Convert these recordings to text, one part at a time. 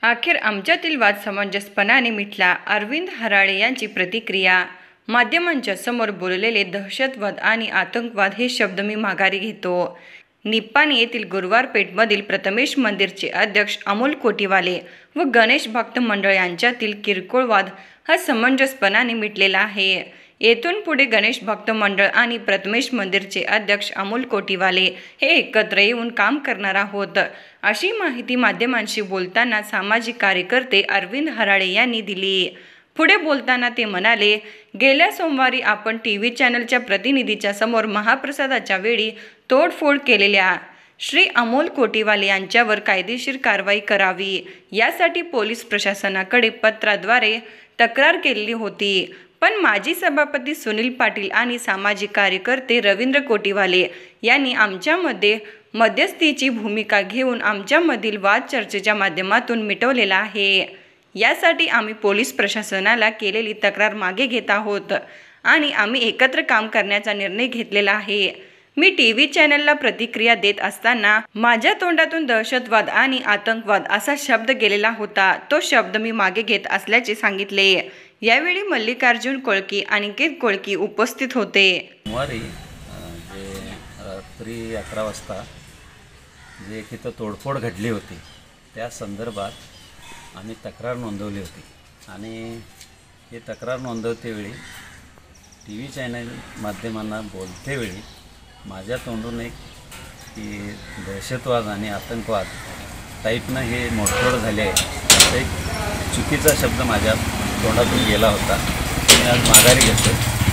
अखेर आमच्यातील वाद समंजसपणाने मिटला. अरविंद हराळे यांची प्रतिक्रिया. माध्यमांच्या समोर बोललेले दहशतवाद आणि आतंकवाद हे शब्द मी माघारी घेतो. निप्पाणी येथील गुरुवार पेठमधील प्रथमेश मंदिरचे अध्यक्ष अमोल कोटीवाले व गणेश भक्त मंडळ यांच्यातील किरकोळ वाद हा समंजसपणाने मिटलेला आहे. येथून पुढे गणेश भक्त मंडळ आणि प्रथमेश मंदिरचे अध्यक्ष अमोल कोटीवाले हे एकत्र येऊन काम करणार आहोत, अशी माहिती माध्यमांशी बोलताना सामाजिक कार्यकर्ते अरविंद हराळे यांनी दिली. पुढे बोलताना ते म्हणाले, गेल्या सोमवारी आपण टीव्ही चॅनलच्या प्रतिनिधीच्या समोर महाप्रसादाच्या वेळी तोडफोड केलेल्या श्री अमोल कोटीवाले यांच्यावर कायदेशीर कारवाई करावी यासाठी पोलीस प्रशासनाकडे पत्राद्वारे तक्रार केलेली होती. पण माजी सभापती सुनील पाटील आणि सामाजिक कार्यकर्ते रवींद्र कोटीवाले यांनी आमच्यामध्ये मध्यस्थीची भूमिका घेऊन आमच्यामधील वाद चर्चेच्या माध्यमातून मिटवलेला आहे. यासाठी आम्ही पोलीस प्रशासनाला केलेली तक्रार मागे घेत आहोत आणि आम्ही एकत्र काम करण्याचा निर्णय घेतलेला आहे. मी टीव्ही चॅनलला प्रतिक्रिया देत असताना माझ्या तोंडातून दहशतवाद आणि आतंकवाद असा शब्द गेलेला होता. तो शब्द मी मागे घेत असल्याचे सांगितले. यावेळी मल्लिकार्जुन कोळकी, अनिकेत कोळकी उपस्थित होते. सोमवारी जे रात्री 11 वाजता जे इथं तोडफोड घडली होती त्या संदर्भात आम्ही तक्रार नोंदवली होती आणि ही तक्रार नोंदवतेवेळी टीव्ही चॅनल माध्यमांना बोलतेवेळी माझ्या तोंडून एक की दहशतवाद आणि आतंकवाद टाईपनं हे मोडतोड झाले आहे असा एक चुकीचा शब्द माझ्या तोंडातून गेला होता. मी आज माघारी घेतो.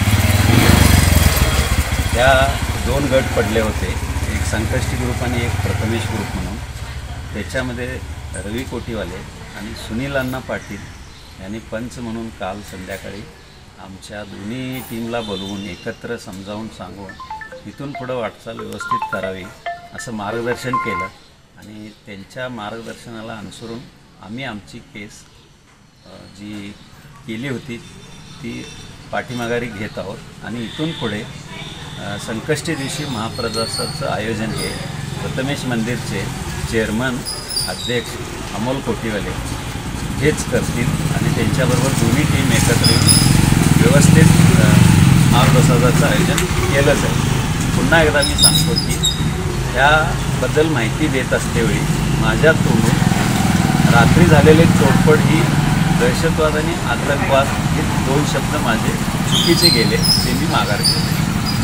त्या 2 गट पडले होते, एक संकष्टी ग्रुप आणि एक प्रथमेश ग्रुप म्हणून. त्याच्यामध्ये रवी कोटीवाले आणि सुनील अण्णा पाटील यांनी पंच म्हणून काल संध्याकाळी आमच्या दोन्ही टीमला बोलवून एकत्र समजावून सांगून इथून पुढं वाटचाल व्यवस्थित करावी असं मार्गदर्शन केलं आणि त्यांच्या मार्गदर्शनाला अनुसरून आम्ही आमची केस जी केली होती ती पाठीमाघारी घेत आहोत आणि इथून पुढे संकष्टी दिवशी महाप्रसादाचं आयोजन हे प्रथमेश मंदिरचे चेअरमन अध्यक्ष अमोल कोटीवाले हेच करतील आणि त्यांच्याबरोबर दोन्ही टीम एकत्र येऊन व्यवस्थित महाप्रसादाचं आयोजन केलं जाईल. पुन्हा एकदा मी सांगतो की ह्याबद्दल माहिती देत असतेवेळी माझ्या तोंडून रात्री झालेले तोडफोड ही दहशतवाद आणि आतंकवाद हे 2 शब्द माझे चुकीचे गेले, ते मी माघार घेतो.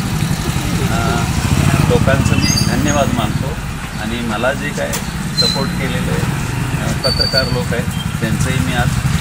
लोकांचं मी धन्यवाद मानतो आणि मला जे काय सपोर्ट केलेले पत्रकार लोक आहेत त्यांचंही मी आज